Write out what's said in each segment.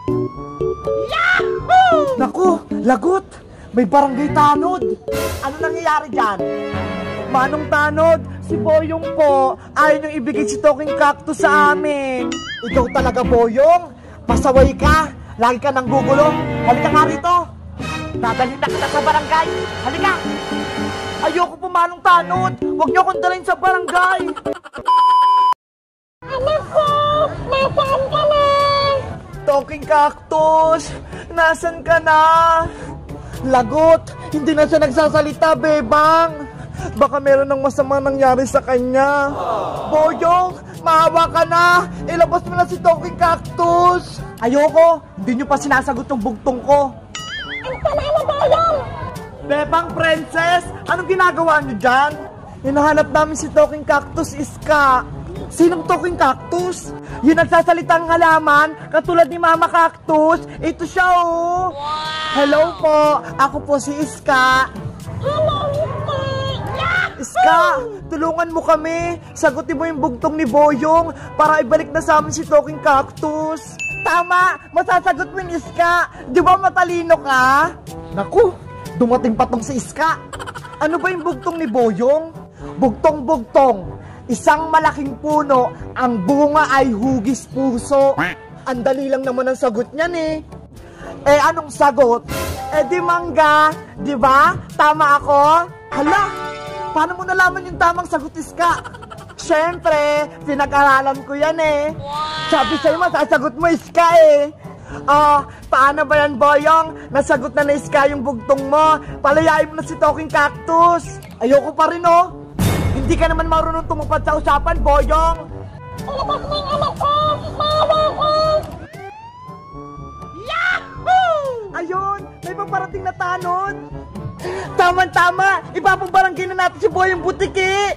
Yahoo! Naku, lagot! May barangay tanod! Ano nangyayari dyan? Manong Tanod, si Boyong po, ayaw niyong ibigay si Talking Cactus sa amin. Ikaw talaga, Boyong? Pasaway ka, lagi ka nang gugulo. Halika nga rito. Dadalhin na kita sa barangay. Halika. Ayoko po, Manong Tanod. Huwag niyo akong dalhin sa barangay. Anak ko, nasaan ka na? Talking Cactus, nasan ka na? Lagot, hindi na siya nagsasalita, Bebang. Baka meron ng masama nangyari sa kanya. Boyong, maawa ka na. Ilabas mo na si Talking Cactus. Ayoko, hindi nyo pa sinasagot yung bugtong ko. Ang sama na, Boyong! Bebang Princess, anong ginagawa nyo dyan? Hinahanap namin si Talking Cactus, Iska. Sinong Talking Cactus? Yung nagsasalitang halaman, katulad ni Mama Cactus. Ito siya, oh. Wow. Hello po, ako po si Iska. Hello, Iska! Iska, tulungan mo kami. Sagutin mo yung bugtong ni Boyong para ibalik na sa amin si Talking Cactus. Tama, masasagot mo yung Iska. Di ba matalino ka? Naku, dumating pa tong si Iska. Ano ba yung bugtong ni Boyong? Bugtong-bugtong. Isang malaking puno, ang bunga ay hugis puso. Ang dali lang naman ang sagot niyan eh. Eh anong sagot? Eh di mangga, di ba? Tama ako? Hala! Paano mo nalaman yung tamang sagot, Iska? Siyempre, pinag-aralan ko yan eh. Sabi sa'yo, masasagot mo, Iska eh. Paano ba yan, Boyong? Nasagot na Iska yung bugtong mo. Palayain mo na si Talking Cactus. Ayoko pa rin, oh. Hindi ka naman marunong tumupad sa usapan, Boyong. Ilabas mo yung anak ko! Maawa ko! Yahoo! Ayun, may paparating na tanod. Tama-tama, ipapabarangay na natin si Boyong Butiki.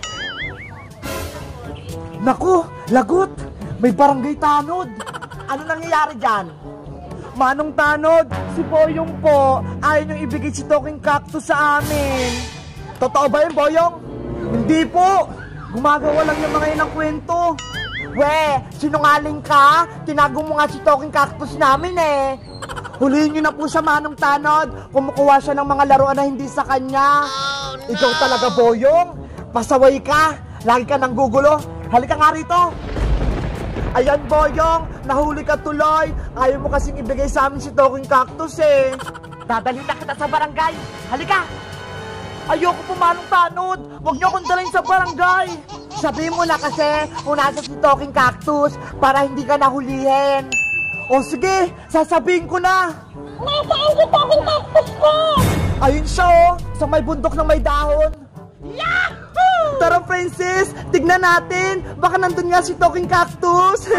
Naku, lagot, may barangay tanod. Ano nangyayari dyan? Manong Tanod, si Boyong po, ayaw niyong ibigay si Talking Cactus sa amin. Totoo ba yun, Boyong? Hindi po, gumagawa lang yung mga yun ng kwento. We, sinungaling ka? Tinago mo nga si Talking Cactus namin eh. Huliin nyo na po siya, Manong Tanod. Kumukuha siya ng mga laruan na hindi sa kanya. Oh, no. Ikaw talaga, Boyong. Pasaway ka. Lagi ka nang gugulo. Halika nga rito. Ayan, Boyong. Nahuli ka tuloy. Ayaw mo kasing ibigay sa amin si Talking Cactus eh. Dadalhin na kita sa barangay. Halika. Ayoko po, Manong Tanod. Huwag niyo akong dalhin sa barangay. Sabihin mo na kasi kung nasa si Talking Cactus para hindi ka nahulihin. O sige, sasabihin ko na. Nasaan si Talking Cactus ko? Ayun siya oh, sa may bundok ng may dahon. Yahoo! Tara, Princess, tignan natin. Baka nandun nga si Talking Cactus.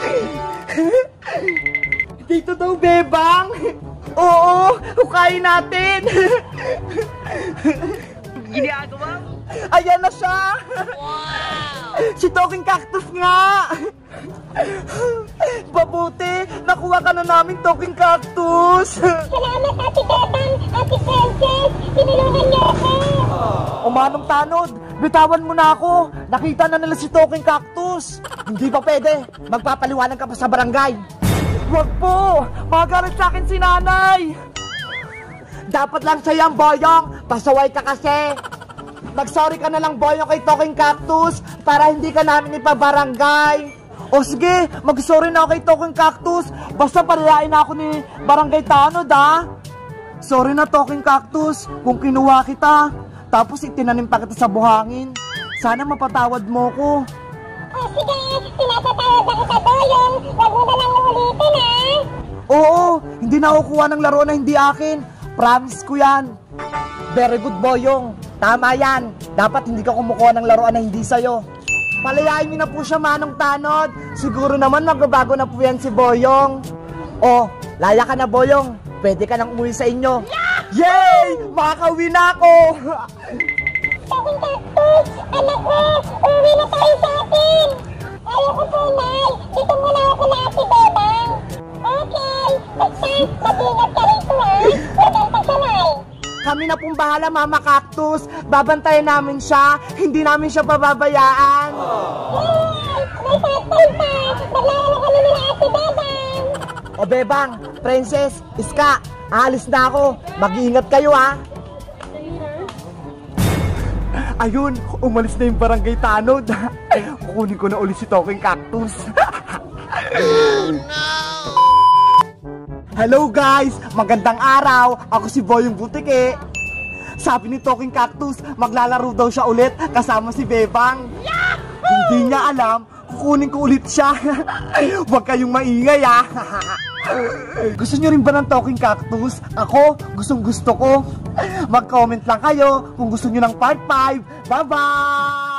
Dito daw, Bebang. Oo, hukayin natin. Ginagawa mo? Ayan na siya. Wow! Si Talking Cactus nga. Babuti, nakuha ka na namin, Talking Cactus. Salamat, Ate Bebang, Ate Princess. Tinulungan niyo ako. O Manong Tanod, bitawan mo na ako. Nakita na nila si Talking Cactus. Hindi pa pwede. Magpapaliwanag ka pa sa barangay. Wag po, magalit sa akin si nanay. Dapat lang sa'yo ang Boyong. Pasaway ka kasi. Mag-sorry ka na lang, Boyong, kay Talking Cactus para hindi ka namin ipabarangay. O sige, mag-sorry na ako kay Talking Cactus. Basta palayain na ako ni Barangay Tanod, ha? Sorry na, Talking Cactus, kung kinuha kita. Tapos itinanim pa kita sa buhangin. Sana mapatawad mo ko. O sige, pinapatawad na kita, Boyong. Huwag mo na lang ulitin, ha? Oo, hindi na ako kuha ng laro na hindi akin. Promise ko yan. Very good, Boyong. Tama yan. Dapat hindi ka kumukuha ng laruan na hindi sa'yo. Palayain niyo na po siya, Manong Tanod. Siguro naman magbabago na po yan si Boyong. Oh, laya ka na, Boyong. Pwede ka nang umuwi sa inyo. Yay! Makakauwi na ako! Talking Cactus, anak ko, uwi na tayo sa atin. Ayoko po, Nay. Dito muna ako na Ate Bebang. Okay, basta mag-ingat ka rito, ha? Huwag kang pasanay. Kami na pong bahala, Mama Cactus. Babantayan namin siya. Hindi namin siya pababayaan. Yay! May tatay pa! Maglalaro kami nila Ate Bebang! O Bebang, Princess, Iska, aalis na ako. Mag-iingat kayo ha. Ayun, umalis na yung barangay tanod. Kukunin ko na ulit si Talking Cactus. Hello guys, magandang araw. Ako si Boyong Butike. Sabi ni Talking Cactus, maglalaro daw siya ulit kasama si Bebang. Hindi niya alam, kukunin ko ulit siya. Huwag kayong maingay ha. Gusto nyo rin ba ng Talking Cactus? Ako, gustong gusto ko. Mag-comment lang kayo kung gusto nyo ng part 5. Bye-bye!